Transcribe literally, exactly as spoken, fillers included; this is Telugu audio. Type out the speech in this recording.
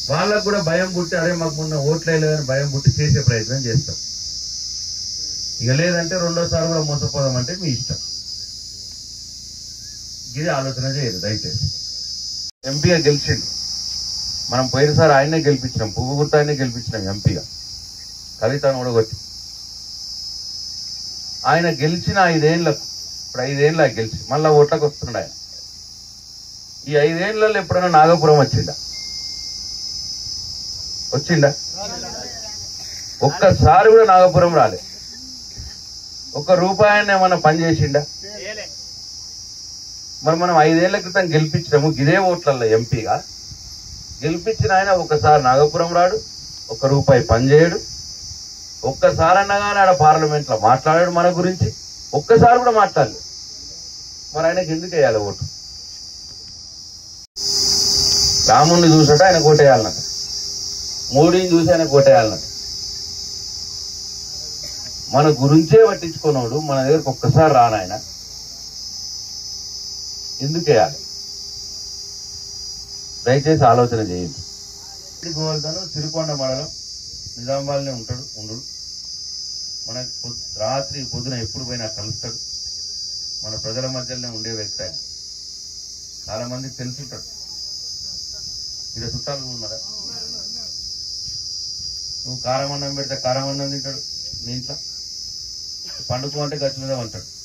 వాళ్ళకు కూడా భయం పుట్టి అరే మాకు మొన్న ఓట్లు వేయలేదని భయం పుట్టి చేసే ప్రయత్నం చేస్తాం. ఇక లేదంటే రెండోసారి కూడా మోసపోదామంటే మీ ఇష్టం. ఇది ఆలోచన చేయదు దయచేసి. ఎంపీగా గెలిచిండు, మనం పోయినసారి ఆయనే గెలిపించినాం, పువ్వు గుర్తు ఆయనే గెలిపించినాం ఎంపీగా, కవితను ఓడగొట్టి. ఆయన గెలిచిన ఐదేళ్లకు ఇప్పుడు ఐదేళ్ళు గెలిచి మళ్ళా ఓట్లకు వస్తున్నాడు ఆయన. ఈ ఐదేళ్లలో ఎప్పుడైనా నాగపురం వచ్చిండా? వచ్చిండా? ఒక్కసారి కూడా నాగపురం రాలే. ఒక్క రూపాయన్ని ఏమన్నా పనిచేసిండా? మరి మనం ఐదేళ్ల క్రితం గెలిపించినాము ఇదే ఓట్లలో ఎంపీగా గెలిపించిన ఆయన ఒక్కసారి నాగపురం రాడు, ఒక్క రూపాయి పనిచేయడు, ఒక్కసారి అన్నగానే ఆడ పార్లమెంట్ లో మాట్లాడాడు మన గురించి, ఒక్కసారి కూడా మాట్లాడలేదు. మరి ఆయనకి ఎందుకు వేయాలి ఓటు? రాముడిని చూసాట ఆయన కోటేయాలన్నట, మోడీని చూసి ఆయన కోటేయాలన్నట. మన గురించే పట్టించుకున్నాడు, మన దగ్గరకు ఒక్కసారి రానాయన ఎందుకు వేయాలి? దయచేసి ఆలోచన చేయండి. గోవర్ధను సిరికొండ మండలం నిజామాబాద్నే ఉంటాడు, ఉండు. మనకు రాత్రి పొద్దున ఎప్పుడు పోయినా కలుస్తాడు, మన ప్రజల మధ్యలోనే ఉండే వ్యక్తి ఆయన. చాలా మందికి తెలుసుంటాడు. ఇక్కడ చుట్టాలు ఉన్నారా? నువ్వు కారం అన్నం పెడితే కారం అన్నం తింటాడు, మీ ఇంట్లో పండుకో అంటే గచ్చి మీద ఉంటాడు.